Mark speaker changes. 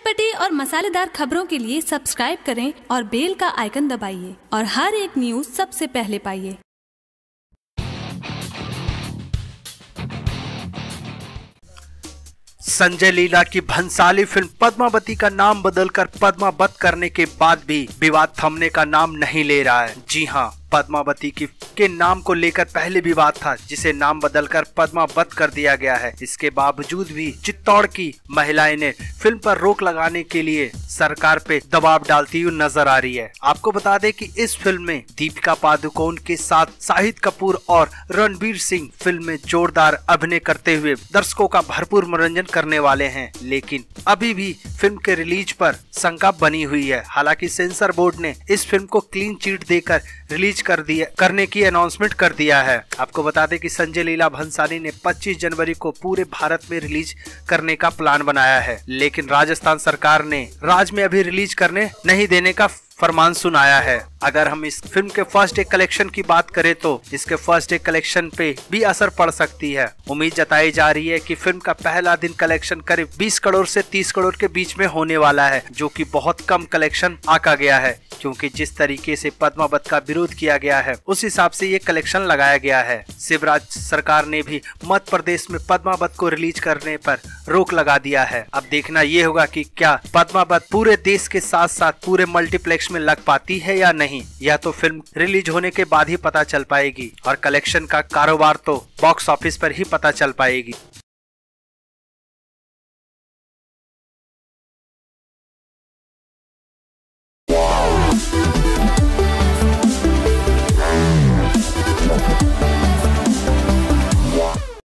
Speaker 1: चटपटी और मसालेदार खबरों के लिए सब्सक्राइब करें और बेल का आइकन दबाइए और हर एक न्यूज सबसे पहले पाइए।
Speaker 2: संजय लीला की भंसाली फिल्म पद्मावती का नाम बदलकर पद्मावत करने के बाद भी विवाद थमने का नाम नहीं ले रहा है। जी हां, पद्मावती के नाम को लेकर पहले विवाद था, जिसे नाम बदलकर पद्मावत कर दिया गया है। इसके बावजूद भी चित्तौड़ की महिलाएं ने फिल्म पर रोक लगाने के लिए सरकार पे दबाव डालती हुई नजर आ रही है। आपको बता दें कि इस फिल्म में दीपिका पादुकोण के साथ शाहिद कपूर और रणवीर सिंह फिल्म में जोरदार अभिनय करते हुए दर्शकों का भरपूर मनोरंजन करने वाले हैं। लेकिन अभी भी फिल्म के रिलीज पर शंका बनी हुई है। हालांकि सेंसर बोर्ड ने इस फिल्म को क्लीन चिट देकर रिलीज करने की अनाउंसमेंट कर दिया है। आपको बता दें कि संजय लीला भंसाली ने 25 जनवरी को पूरे भारत में रिलीज करने का प्लान बनाया है, लेकिन राजस्थान सरकार ने राज्य में अभी रिलीज करने नहीं देने का फरमान सुनाया है। अगर हम इस फिल्म के फर्स्ट डे कलेक्शन की बात करें तो इसके फर्स्ट डे कलेक्शन पे भी असर पड़ सकती है। उम्मीद जताई जा रही है कि फिल्म का पहला दिन कलेक्शन करीब 20 करोड़ से 30 करोड़ के बीच में होने वाला है, जो कि बहुत कम कलेक्शन आका गया है, क्योंकि जिस तरीके से पद्मावत का विरोध किया गया है उस हिसाब से ये कलेक्शन लगाया गया है। शिवराज सरकार ने भी मध्य प्रदेश में पद्मावत को रिलीज करने पर रोक लगा दिया है। अब देखना ये होगा कि क्या पद्मावत पूरे देश के साथ साथ पूरे मल्टीप्लेक्स में लग पाती है या नहीं। यह तो फिल्म रिलीज होने के बाद ही पता चल पाएगी और कलेक्शन का कारोबार तो बॉक्स ऑफिस पर ही पता चल पाएगी।